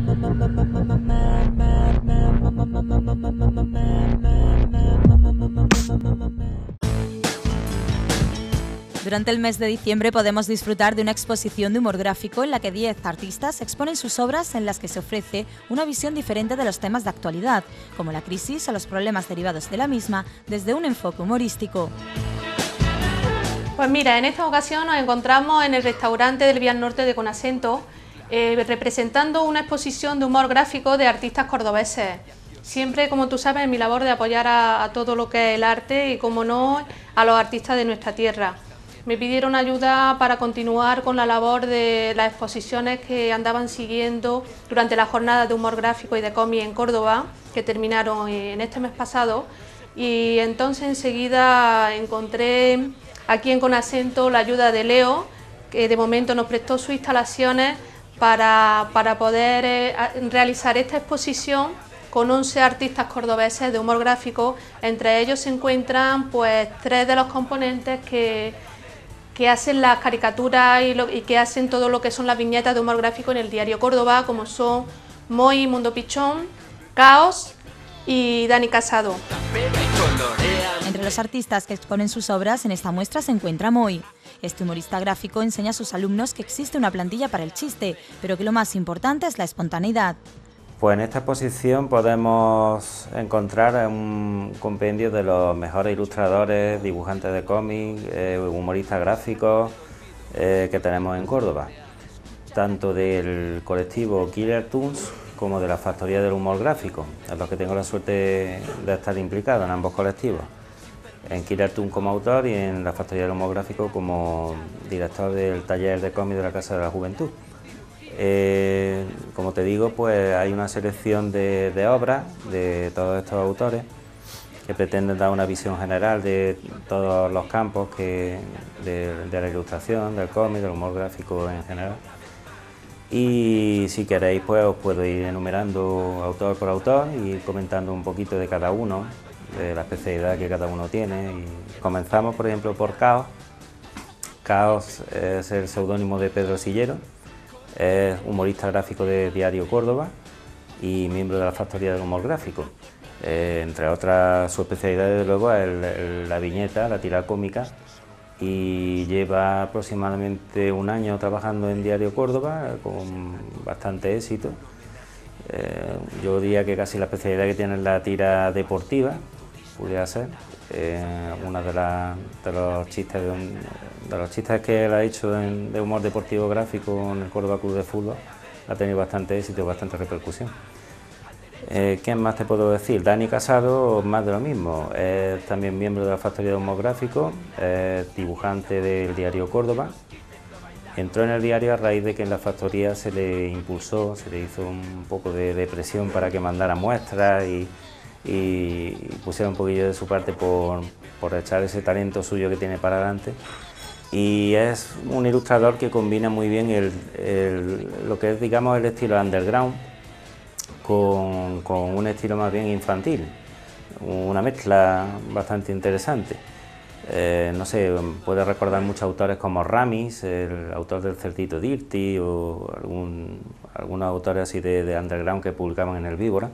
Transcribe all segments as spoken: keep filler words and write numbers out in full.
Durante el mes de diciembre podemos disfrutar de una exposición de humor gráfico en la que diez artistas exponen sus obras en las que se ofrece una visión diferente de los temas de actualidad, como la crisis o los problemas derivados de la misma, desde un enfoque humorístico. Pues mira, en esta ocasión nos encontramos en el restaurante del Vial Norte de Conasento, eh, representando una exposición de humor gráfico de artistas cordobeses. Siempre, como tú sabes, en mi labor de apoyar a, a todo lo que es el arte y, como no, a los artistas de nuestra tierra. Me pidieron ayuda para continuar con la labor de las exposiciones que andaban siguiendo durante las jornadas de humor gráfico y de cómic en Córdoba, que terminaron en este mes pasado, y entonces enseguida encontré aquí en Conasento la ayuda de Leo, que de momento nos prestó sus instalaciones para, para poder eh, realizar esta exposición con once artistas cordobeses de humor gráfico. Entre ellos se encuentran pues tres de los componentes que que hacen las caricaturas y, lo, y que hacen todo lo que son las viñetas de humor gráfico en el diario Córdoba, como son Moy, Mundo Pichón, Caos y Dani Casado. Entre los artistas que exponen sus obras en esta muestra se encuentra Moy. Este humorista gráfico enseña a sus alumnos que existe una plantilla para el chiste, pero que lo más importante es la espontaneidad. Pues en esta exposición podemos encontrar un compendio de los mejores ilustradores, dibujantes de cómics, eh, humoristas gráficos eh, que tenemos en Córdoba, tanto del colectivo Killer Toons como de la Factoría del Humor Gráfico, en los que tengo la suerte de estar implicado en ambos colectivos, en Killer Toons como autor y en la Factoría del Humor Gráfico como director del taller de cómic de la Casa de la Juventud. Eh, como te digo, pues hay una selección de, de obras de todos estos autores que pretenden dar una visión general de todos los campos que, de, de la ilustración, del cómic, del humor gráfico en general. Y si queréis, pues os puedo ir enumerando autor por autor y ir comentando un poquito de cada uno, de la especialidad que cada uno tiene. Y comenzamos, por ejemplo, por Caos. Caos es el seudónimo de Pedro Sillero. Es humorista gráfico de Diario Córdoba y miembro de la Factoría del Humor Gráfico. Eh, entre otras, su especialidad, desde luego, es el, el, la viñeta, la tirada cómica, y lleva aproximadamente un año trabajando en Diario Córdoba con bastante éxito. Eh, yo diría que casi la especialidad que tiene es la tira deportiva, pudiera ser. Eh, una de, la, de los chistes de, un, de los chistes que él ha hecho en, de humor deportivo gráfico en el Córdoba Club de Fútbol ha tenido bastante éxito, bastante repercusión. Eh, ¿Quién más te puedo decir? Dani Casado, más de lo mismo, es también miembro de la Factoría de Humor Gráfico, es dibujante del Diario Córdoba. Entró en el diario a raíz de que en la factoría se le impulsó, se le hizo un poco de, de presión para que mandara muestras y y pusiera un poquillo de su parte por, por echar ese talento suyo que tiene para adelante. Y es un ilustrador que combina muy bien el, el, lo que es, digamos, el estilo underground con, con un estilo más bien infantil, una mezcla bastante interesante. Eh, no sé, puede recordar muchos autores como Ramis, el autor del Cerdito Dirty, o algún, algunos autores así de, de underground que publicaban en el Víbora.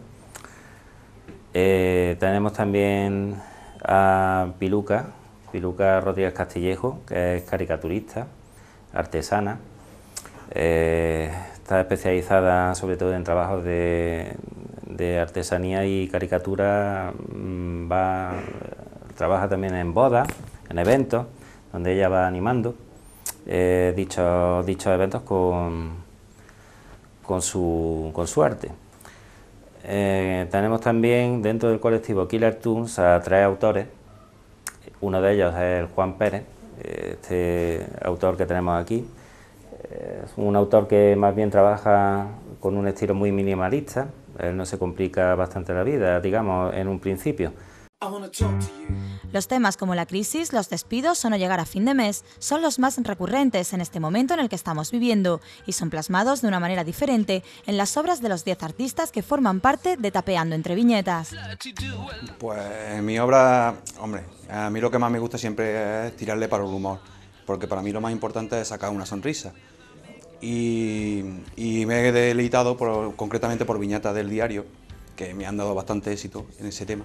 Eh, tenemos también a Piluca, Piluca Rodríguez Castillejo, que es caricaturista, artesana. Eh, está especializada sobre todo en trabajos de, de artesanía y caricatura. Va, trabaja también en bodas, en eventos, donde ella va animando eh, dichos, dichos eventos con, con, su, con su arte. Eh, tenemos también dentro del colectivo Killer Toons a tres autores. Uno de ellos es el Juan Pérez, este autor que tenemos aquí. Es un autor que más bien trabaja con un estilo muy minimalista. Él no se complica bastante la vida, digamos, en un principio. Los temas como la crisis, los despidos o no llegar a fin de mes son los más recurrentes en este momento en el que estamos viviendo y son plasmados de una manera diferente en las obras de los diez artistas que forman parte de Tapeando entre viñetas. Pues en mi obra, hombre, a mí lo que más me gusta siempre es tirarle para el humor, porque para mí lo más importante es sacar una sonrisa. y, y me he deleitado por, concretamente por viñetas del diario, que me han dado bastante éxito en ese tema.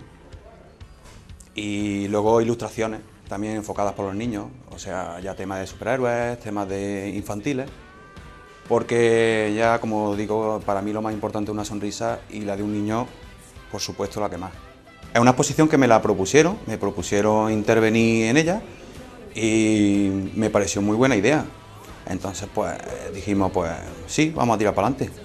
Y luego ilustraciones, también enfocadas por los niños, o sea, ya temas de superhéroes, temas de infantiles, porque ya, como digo, para mí lo más importante es una sonrisa y la de un niño, por supuesto, la que más. Es una exposición que me la propusieron, me propusieron intervenir en ella y me pareció muy buena idea. Entonces, pues dijimos, pues sí, vamos a tirar para adelante.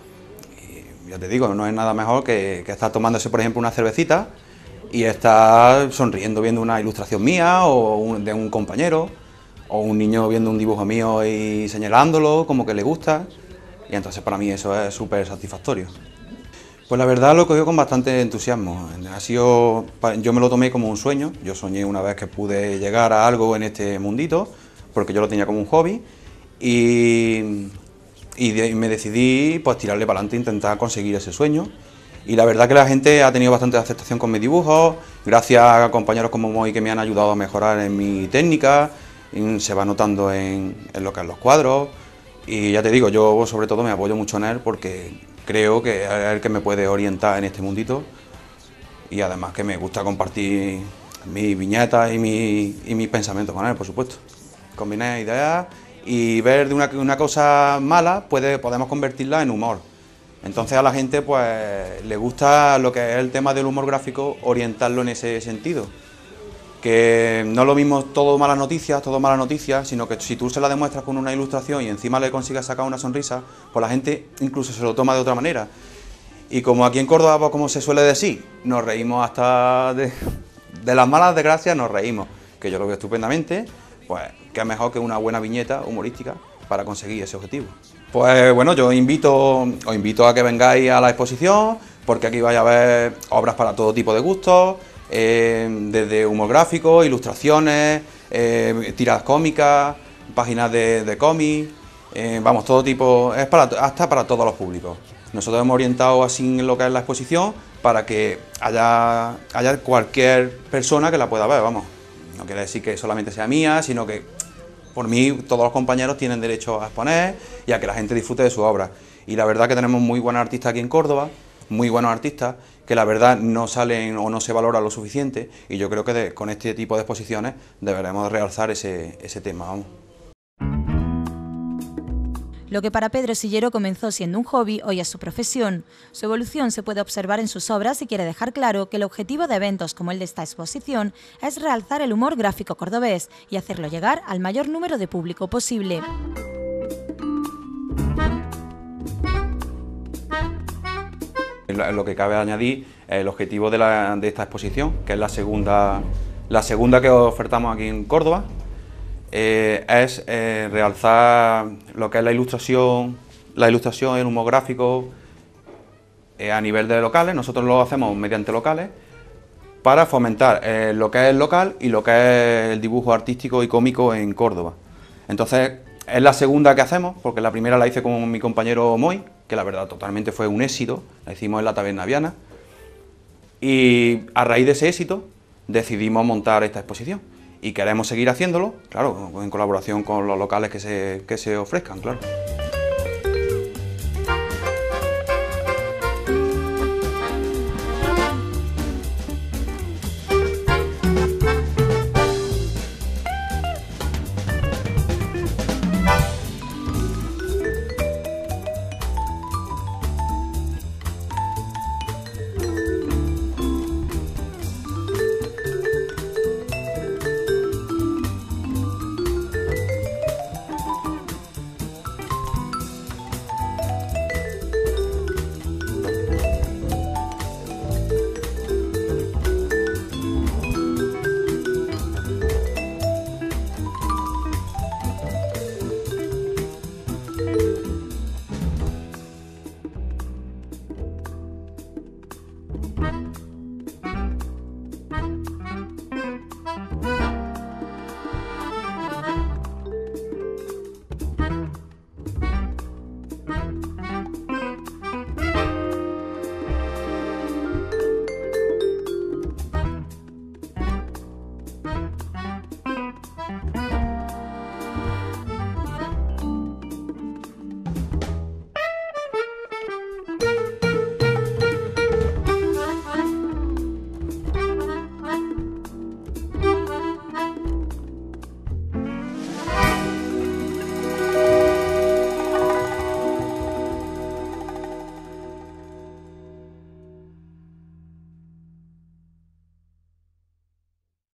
Y ya te digo, no es nada mejor que, que estar tomándose, por ejemplo, una cervecita y estar sonriendo viendo una ilustración mía o un, de un compañero, o un niño viendo un dibujo mío y señalándolo como que le gusta, y entonces para mí eso es súper satisfactorio. Pues la verdad lo he cogido con bastante entusiasmo. Ha sido, yo me lo tomé como un sueño, yo soñé una vez que pude llegar a algo en este mundito, porque yo lo tenía como un hobby, y, y de, me decidí pues tirarle para adelante e intentar conseguir ese sueño. Y la verdad que la gente ha tenido bastante aceptación con mis dibujos, gracias a compañeros como Moy que me han ayudado a mejorar en mi técnica, se va notando en, en lo que es los cuadros, y ya te digo, yo sobre todo me apoyo mucho en él porque creo que es el que me puede orientar en este mundito, y además que me gusta compartir mis viñetas y, mi, y mis pensamientos con él, por supuesto. Combinar ideas y ver de una, una cosa mala, puede, podemos convertirla en humor. Entonces a la gente pues le gusta lo que es el tema del humor gráfico, orientarlo en ese sentido. Que no es lo mismo todo malas noticias, todo malas noticias, sino que si tú se la demuestras con una ilustración y encima le consigues sacar una sonrisa, pues la gente incluso se lo toma de otra manera. Y como aquí en Córdoba, pues, como se suele decir, nos reímos hasta de, de las malas desgracias, nos reímos, que yo lo veo estupendamente, pues qué mejor que una buena viñeta humorística para conseguir ese objetivo. Pues bueno, yo invito, os invito a que vengáis a la exposición, porque aquí vais a ver obras para todo tipo de gustos, eh, desde humor gráfico, ilustraciones, eh, tiradas cómicas, páginas de, de cómics, eh, vamos, todo tipo, es para, hasta para todos los públicos. Nosotros hemos orientado así en lo que es la exposición para que haya, haya cualquier persona que la pueda ver, vamos. No quiere decir que solamente sea mía, sino que por mí todos los compañeros tienen derecho a exponer y a que la gente disfrute de su obra. Y la verdad que tenemos muy buenos artistas aquí en Córdoba, muy buenos artistas, que la verdad no salen o no se valoran lo suficiente, y yo creo que de, con este tipo de exposiciones deberemos realzar ese, ese tema, vamos. Lo que para Pedro Sillero comenzó siendo un hobby, hoy es su profesión. Su evolución se puede observar en sus obras y quiere dejar claro que el objetivo de eventos como el de esta exposición es realzar el humor gráfico cordobés y hacerlo llegar al mayor número de público posible. Lo que cabe añadir, el objetivo de, la, de esta exposición, que es la segunda, la segunda que ofertamos aquí en Córdoba, Eh, es eh, realzar lo que es la ilustración, la ilustración en humor gráfico eh, a nivel de locales. Nosotros lo hacemos mediante locales para fomentar eh, lo que es el local y lo que es el dibujo artístico y cómico en Córdoba. Entonces es la segunda que hacemos, porque la primera la hice con mi compañero Moy, que la verdad totalmente fue un éxito, la hicimos en la Taberna Viana, y a raíz de ese éxito decidimos montar esta exposición. Y queremos seguir haciéndolo, claro, en colaboración con los locales que se, que se ofrezcan, claro.